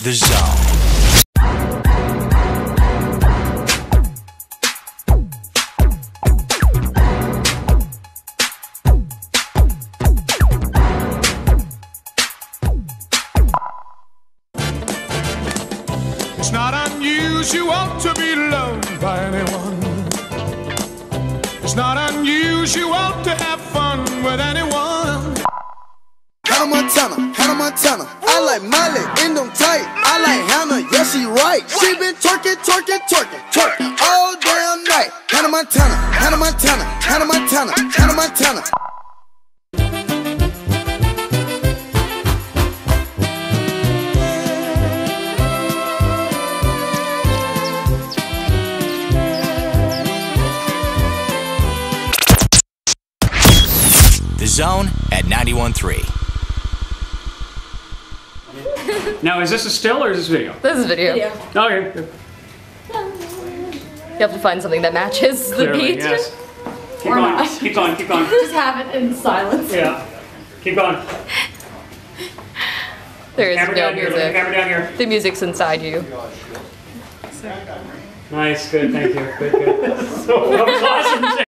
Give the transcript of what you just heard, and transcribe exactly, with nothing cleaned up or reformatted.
The Zone. It's not unusual to be loved by anyone. It's not unusual to have fun with anyone. Hannah Montana, Hannah Montana. I like Miley in them tight. I like Hannah, yeah, she right. She been twerking, twerking, twerking, twerking all damn night. Hannah Montana, Hannah Montana, Hannah Montana, Hannah Montana. The Zone at ninety-one point three. Now, is this a still or is this video? This is video. video. Okay. Good. You have to find something that matches the Clearly, beat. yes. Keep Or going. not. Keep going. Keep going. Just have it in silence. Yeah. Keep going. There is Camera no down here. music. Camera down here. The music's inside you. Nice. Good. Thank you. Good. Good. So, that was awesome.